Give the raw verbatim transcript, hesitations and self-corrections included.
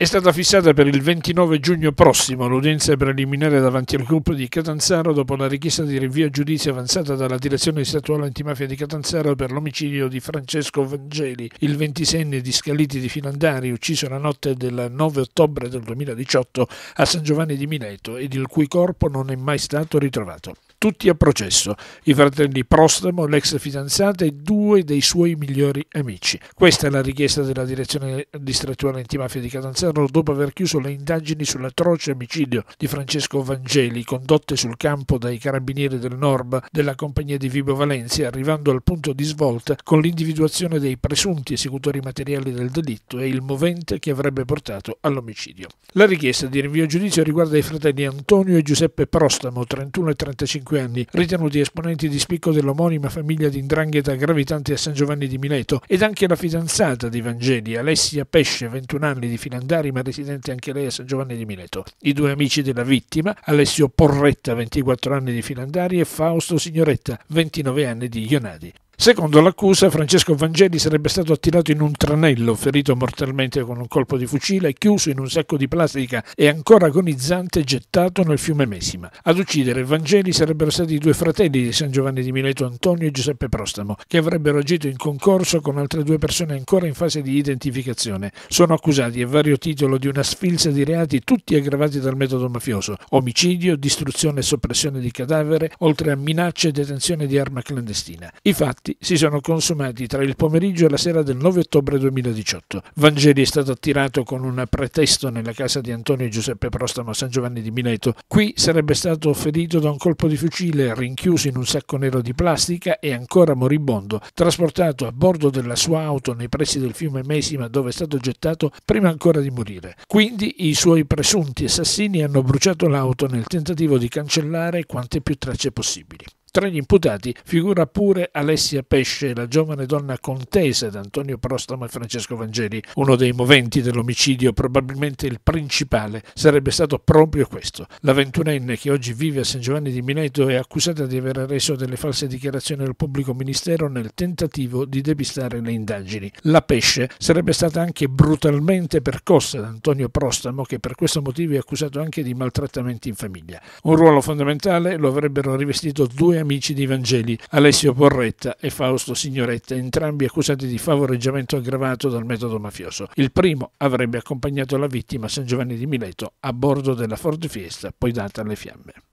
È stata fissata per il ventinove giugno prossimo l'udienza preliminare davanti al gruppo di Catanzaro dopo la richiesta di rinvio a giudizio avanzata dalla Direzione Distrettuale Antimafia di Catanzaro per l'omicidio di Francesco Vangeli, il ventiseienne di Scaliti di Filandari, ucciso la notte del nove ottobre del duemiladiciotto a San Giovanni di Mileto ed il cui corpo non è mai stato ritrovato. Tutti a processo, i fratelli Prostamo, l'ex fidanzata e due dei suoi migliori amici. Questa è la richiesta della Direzione Distrettuale Antimafia di Catanzaro dopo aver chiuso le indagini sull'atroce omicidio di Francesco Vangeli, condotte sul campo dai carabinieri del Norba della compagnia di Vibo Valencia, arrivando al punto di svolta con l'individuazione dei presunti esecutori materiali del delitto e il movente che avrebbe portato all'omicidio. La richiesta di rinvio a giudizio riguarda i fratelli Antonio e Giuseppe Prostamo, trentuno e trentacinque anni, ritenuti esponenti di spicco dell'omonima famiglia di 'ndrangheta gravitante a San Giovanni di Mileto, ed anche la fidanzata di Vangeli, Alessia Pesce, ventuno anni, di Filandari, ma residente anche lei a San Giovanni di Mileto. I due amici della vittima, Alessio Porretta, ventiquattro anni, di Filandari, e Fausto Signoretta, ventinove anni, di Ionadi. Secondo l'accusa, Francesco Vangeli sarebbe stato attirato in un tranello, ferito mortalmente con un colpo di fucile, chiuso in un sacco di plastica e ancora agonizzante gettato nel fiume Mesima. Ad uccidere Vangeli sarebbero stati i due fratelli di San Giovanni di Mileto, Antonio e Giuseppe Prostamo, che avrebbero agito in concorso con altre due persone ancora in fase di identificazione. Sono accusati a vario titolo di una sfilza di reati, tutti aggravati dal metodo mafioso: omicidio, distruzione e soppressione di cadavere, oltre a minacce e detenzione di arma clandestina. I fatti si sono consumati tra il pomeriggio e la sera del nove ottobre duemiladiciotto. Vangeli è stato attirato con un pretesto nella casa di Antonio e Giuseppe Prostamo a San Giovanni di Mileto. Qui sarebbe stato ferito da un colpo di fucile, rinchiuso in un sacco nero di plastica e ancora moribondo, trasportato a bordo della sua auto nei pressi del fiume Mesima, dove è stato gettato prima ancora di morire. Quindi i suoi presunti assassini hanno bruciato l'auto nel tentativo di cancellare quante più tracce possibili. Tra gli imputati figura pure Alessia Pesce, la giovane donna contesa di Antonio Prostamo e Francesco Vangeli. Uno dei moventi dell'omicidio, probabilmente il principale, sarebbe stato proprio questo. La ventunenne, che oggi vive a San Giovanni di Mileto, è accusata di aver reso delle false dichiarazioni al pubblico ministero nel tentativo di depistare le indagini. La Pesce sarebbe stata anche brutalmente percossa da Antonio Prostamo, che per questo motivo è accusato anche di maltrattamenti in famiglia. Un ruolo fondamentale lo avrebbero rivestito due amici di Vangeli, Alessio Porretta e Fausto Signoretta, entrambi accusati di favoreggiamento aggravato dal metodo mafioso. Il primo avrebbe accompagnato la vittima a San Giovanni di Mileto a bordo della Ford Fiesta, poi data alle fiamme.